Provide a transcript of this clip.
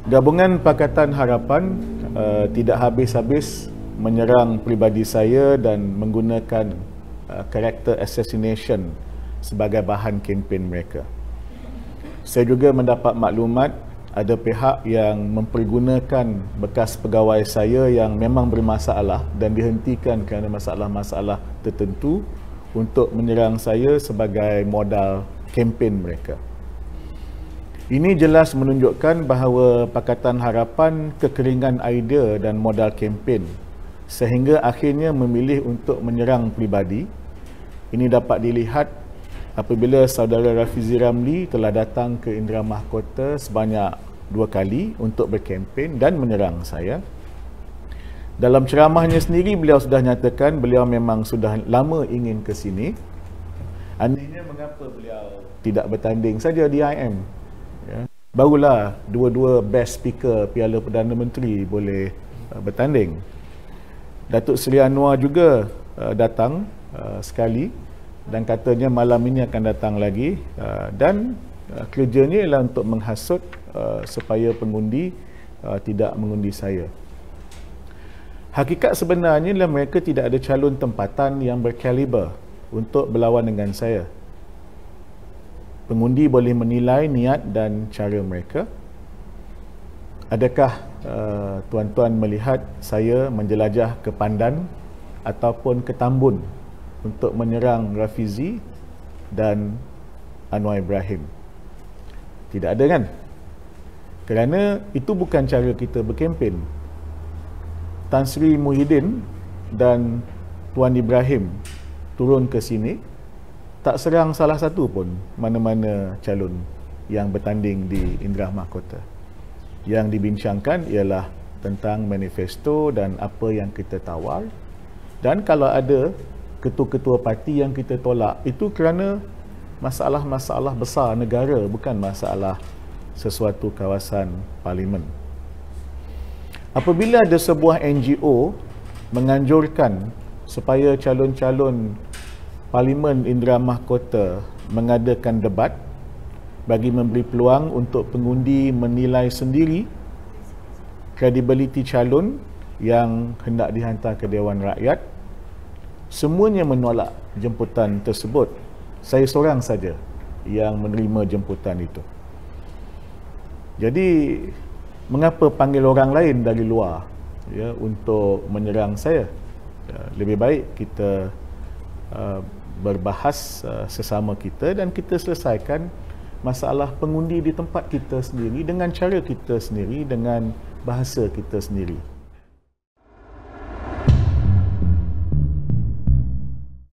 Gabungan Pakatan Harapan tidak habis-habis menyerang pribadi saya dan menggunakan character assassination sebagai bahan kempen mereka. Saya juga mendapat maklumat ada pihak yang mempergunakan bekas pegawai saya yang memang bermasalah dan dihentikan kerana masalah-masalah tertentu untuk menyerang saya sebagai modal kempen mereka. Ini jelas menunjukkan bahawa Pakatan Harapan kekeringan idea dan modal kempen sehingga akhirnya memilih untuk menyerang pribadi. Ini dapat dilihat apabila saudara Rafizi Ramli telah datang ke Indra Mahkota sebanyak 2 kali untuk berkempen dan menyerang saya. Dalam ceramahnya sendiri beliau sudah nyatakan beliau memang sudah lama ingin ke sini. Anehnya mengapa beliau tidak bertanding saja di IM? Ya. Barulah dua-dua best speaker Piala Perdana Menteri boleh bertanding. Datuk Seri Anwar juga datang sekali dan katanya malam ini akan datang lagi dan kerjanya ialah untuk menghasut supaya pengundi tidak mengundi saya. Hakikat sebenarnya ialah mereka tidak ada calon tempatan yang berkaliber untuk berlawan dengan saya. Pengundi boleh menilai niat dan cara mereka. Adakah tuan-tuan melihat saya menjelajah ke Pandan ataupun ke Tambun untuk menyerang Rafizi dan Anwar Ibrahim? Tidak ada kan? Kerana itu bukan cara kita berkempen. Tan Sri Muhyiddin dan Tuan Ibrahim turun ke sini tak serang salah satu pun mana-mana calon yang bertanding di Indra Mahkota. Yang dibincangkan ialah tentang manifesto dan apa yang kita tawar. Dan kalau ada ketua-ketua parti yang kita tolak, itu kerana masalah-masalah besar negara, bukan masalah sesuatu kawasan parlimen. Apabila ada sebuah NGO menganjurkan supaya calon-calon Parlimen Indra Mahkota mengadakan debat bagi memberi peluang untuk pengundi menilai sendiri kredibiliti calon yang hendak dihantar ke Dewan Rakyat, semuanya menolak jemputan tersebut. Saya seorang saja yang menerima jemputan itu. Jadi, mengapa panggil orang lain dari luar ya, untuk menyerang saya? Lebih baik kita berbahas sesama kita dan kita selesaikan masalah pengundi di tempat kita sendiri dengan cara kita sendiri, dengan bahasa kita sendiri.